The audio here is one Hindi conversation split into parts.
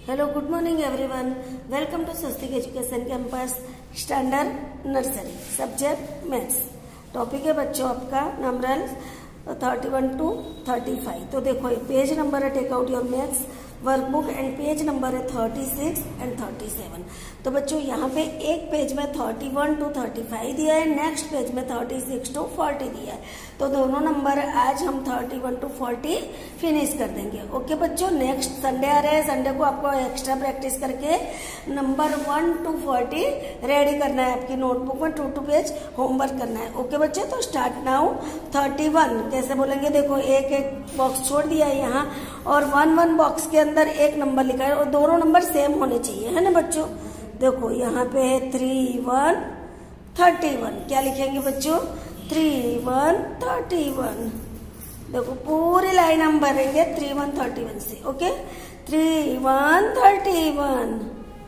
Hello, good morning everyone. Welcome to Swastik education campus standard nursery, subject maths. Topic है बच्चों आपका नंबरल 31 to 35। तो देखो ये पेज नंबर है, take out your maths workbook and page number है 36 एंड 37। तो बच्चों यहाँ पे एक पेज में 31 to 35 दिया है, नेक्स्ट पेज में 36 to 40 दिया है। तो दोनों नंबर आज हम 31 to 40 फिनिश कर देंगे। ओके बच्चों, नेक्स्ट संडे आ रहा है, संडे को आपको एक्स्ट्रा प्रैक्टिस करके नंबर 1 to 40 रेडी करना है। आपकी नोटबुक में 2 पेज होमवर्क करना है। ओके बच्चों, तो स्टार्ट नाउ। 31 कैसे बोलेंगे, देखो एक एक बॉक्स छोड़ दिया है यहाँ और 1 बॉक्स के अंदर एक नंबर लिखा है और दोनों नंबर सेम होने चाहिए, है ना बच्चों। देखो यहाँ पे है 31 31। क्या लिखेंगे बच्चों, 31 31। देखो पूरी लाइन हम भरेंगे 31 31 से। ओके, 31 31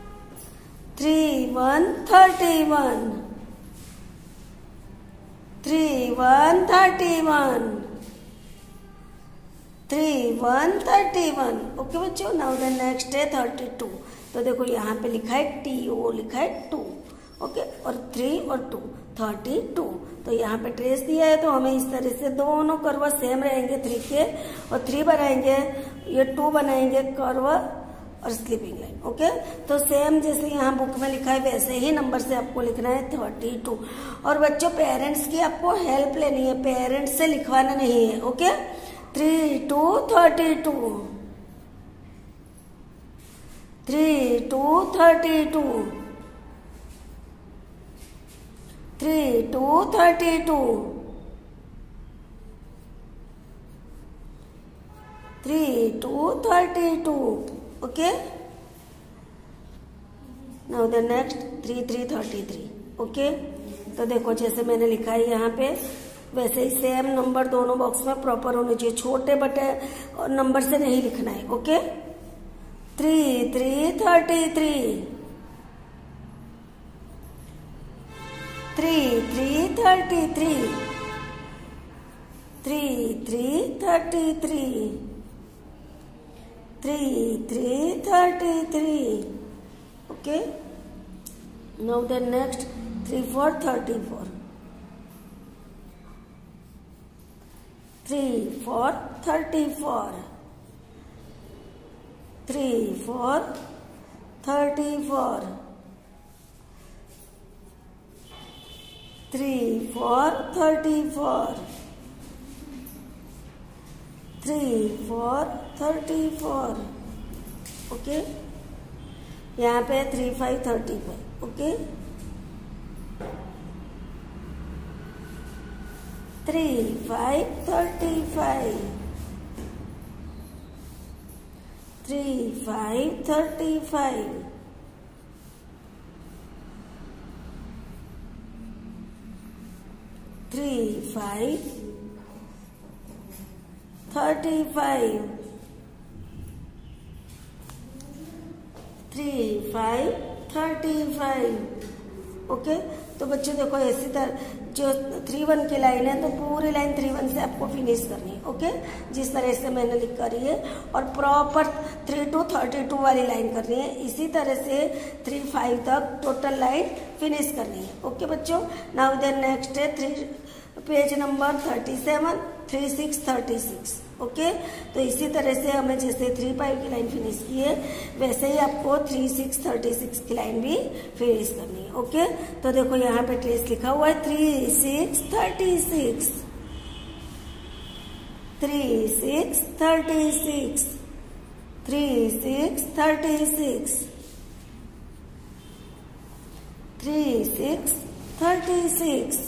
31 31 31 31 31 31। ओके बच्चों, नाउ द नेक्स्ट है 32। तो देखो यहाँ पे लिखा है TO, लिखा है 2। ओके, और 3 और 2 32। तो यहाँ पे ट्रेस दिया है, तो हमें इस तरह से दोनों कर्व सेम रहेंगे 3 के, और 3 बनाएंगे, ये 2 बनाएंगे कर्व और स्लीपिंग लाइन। ओके, तो सेम जैसे यहाँ बुक में लिखा है वैसे ही नंबर से आपको लिखना है 32। और बच्चों पेरेंट्स की आपको हेल्प लेनी है, पेरेंट्स से लिखवाना नहीं है। Okay, 3 to 32 3 to 32 3 to 32 3 to 32। Okay, now the next 3 3 33। Okay, तो देखो जैसे मैंने लिखा है यहाँ पे वैसे ही सेम नंबर दोनों बॉक्स में प्रॉपर होने चाहिए, छोटे बटे नंबर से नहीं लिखना है। Okay, 3 3 33 3 3 33 3 3 33 3 3 33। Okay, now the next 3 4 34 3 4 34 3 4 34 3 4 34 3 4 34। Okay, यहाँ पे 3 5 35। ओके, 3 5 35 3 5 35 3 5 35 3 5 35। ओके, तो बच्चों देखो ऐसी तरह जो 31 की लाइन है तो पूरी लाइन 31 से आपको फिनिश करनी है। ओके, जिस तरह से मैंने लिख करी है, और प्रॉपर 3 to 32 वाली लाइन करनी है। इसी तरह से 3 5 तक टोटल लाइन फिनिश करनी है। ओके बच्चों, नाउ देन नेक्स्ट है पेज नंबर 37 3 6 36। ओके, तो इसी तरह से हमें जैसे 3 5 की लाइन फिनिश की है वैसे ही आपको 3 6 36 की लाइन भी फिनिश करनी है। ओके, तो देखो यहाँ पे ट्रेस लिखा हुआ है 3 6 36 3 6 36 3 6 36 3 6 36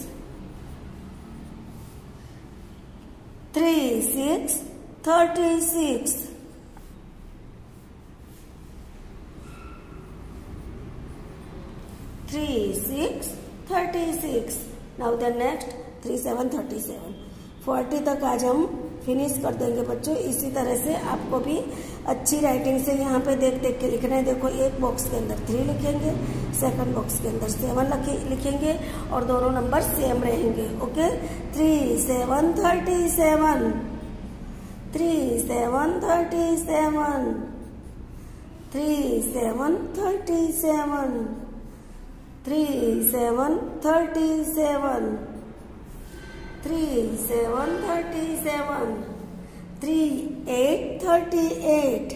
3 6 36 3 6 36। Now the next 3 7 37। 40 तक आज हम फिनिश कर देंगे बच्चों। इसी तरह से आपको भी अच्छी राइटिंग से यहाँ पे देख देख के लिखना है। देखो एक बॉक्स के अंदर 3 लिखेंगे, सेकंड बॉक्स के अंदर 7 लिखेंगे और दोनों नंबर सेम रहेंगे। ओके, 3 7 37 3 7 37 3 7 37, 3 7 37, 3 7 37, 3 8 38,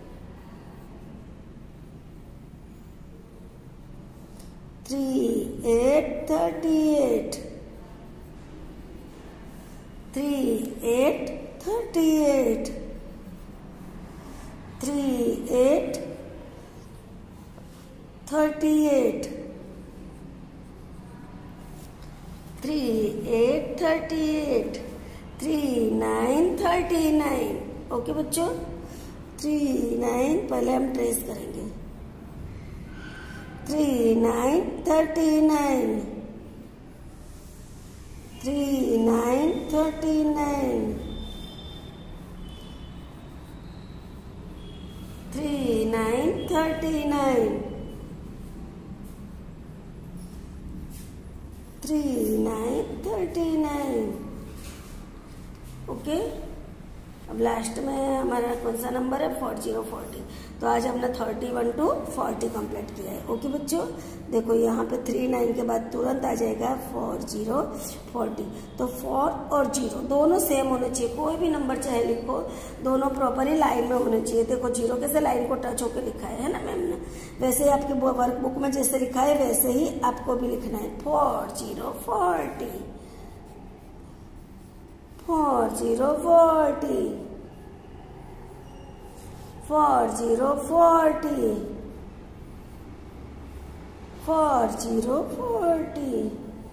3 8 38, 3 8 38, 3 8 38, 3 8 38, 3 9 39। ओके बच्चों, 3 9 पहले हम ट्रेस करेंगे। 3 9 39, 3 9 39, 3 9 39, 3 9 39। ओके, अब लास्ट में हमारा कौन सा नंबर है? 40 40। तो आज हमने 31 to 40 कंप्लीट किया है। ओके बच्चों, देखो यहाँ पे 3 9 के बाद तुरंत आ जाएगा 40 40। तो 4 और 0 दोनों सेम होने चाहिए, कोई भी नंबर चाहे लिखो, दोनों प्रॉपरली लाइन में होने चाहिए। देखो 0 कैसे लाइन को टच होकर लिखा है ना मैम ने, वैसे ही आपके वर्कबुक में जैसे लिखा है वैसे ही आपको भी लिखना है। 40 40, 40 40, 40 40, 40 40,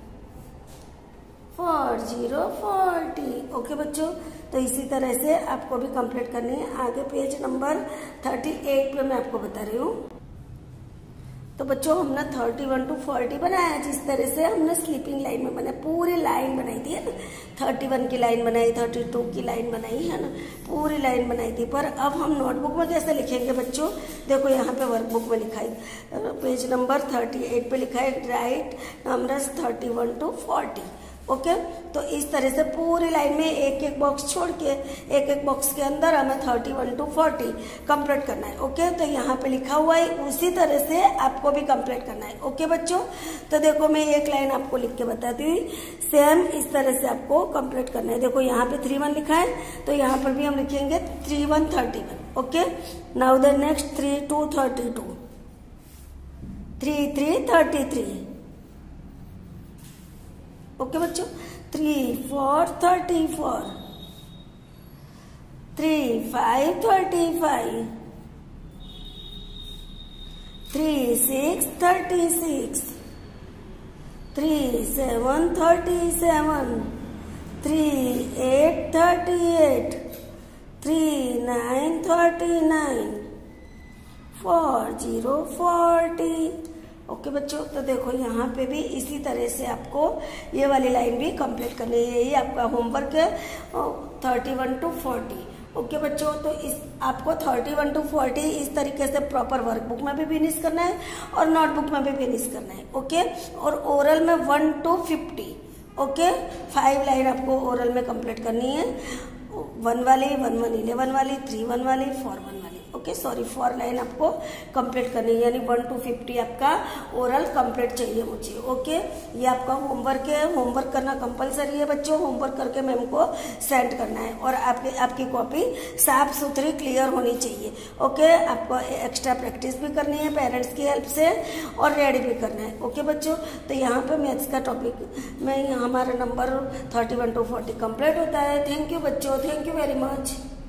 40 40। ओके बच्चों, तो इसी तरह से आपको भी कंप्लीट करनी है। आगे पेज नंबर 38 पे मैं आपको बता रही हूँ। तो बच्चों हमने 31 to 40 बनाया, जिस तरह से हमने स्लीपिंग लाइन में बनाया, पूरी लाइन बनाई थी है ना। 31 की लाइन बनाई, 32 की लाइन बनाई है ना, पूरी लाइन बनाई थी। पर अब हम नोटबुक में कैसे लिखेंगे बच्चों? देखो यहाँ पे वर्कबुक में लिखा है, पेज नंबर 38 पे लिखा है राइट नंबर्स 31 to 40। ओके, तो इस तरह से पूरी लाइन में एक एक बॉक्स छोड़ के एक एक बॉक्स के अंदर हमें 31 to 40 कंप्लीट करना है। ओके, तो यहाँ पे लिखा हुआ है, उसी तरह से आपको भी कंप्लीट करना है। ओके बच्चों, तो देखो मैं एक लाइन आपको लिख के बताती हूँ, सेम इस तरह से आपको कंप्लीट करना है। देखो यहाँ पे 31 लिखा है, तो यहाँ पर भी हम लिखेंगे 31 31। Okay, now the next 3 2 32, 3 3 33। Okay बच्चों, 3 4 34, 3 5 35, 3 6 36, 3 7 37, 3 8 38, 3 9 39, 40 40। ओके बच्चों, तो देखो यहाँ पे भी इसी तरह से आपको ये वाली लाइन भी कंप्लीट करनी है। यही आपका होमवर्क है 31 to 40। ओके बच्चों, तो इस आपको 31 to 40 इस तरीके से प्रॉपर वर्कबुक में भी फिनिश करना है और नोटबुक में भी फिनिश करना है। ओके, और ओरल में 1 to 50। ओके, 5 लाइन आपको ओरल में कंप्लीट करनी है, 1 वाली, 1 1 11 वाली, 3 1 वाली, 4 1 वाली। ओके, सॉरी 4 लाइन आपको कंप्लीट करनी है, यानी 1 to 50 आपका ओरल कंप्लीट चाहिए मुझे। ओके, ये आपका होमवर्क है, होमवर्क करना कंपलसरी है बच्चों। होमवर्क करके मैम को सेंड करना है और आपकी कॉपी साफ सुथरी क्लियर होनी चाहिए। ओके, आपको एक्स्ट्रा प्रैक्टिस भी करनी है पेरेंट्स की हेल्प से और रेडी भी करना है। ओके बच्चों, तो यहाँ पे मैथ्स का टॉपिक में हमारा नंबर 31 to 40 कंप्लीट होता है। थैंक यू बच्चों, थैंक यू वेरी मच।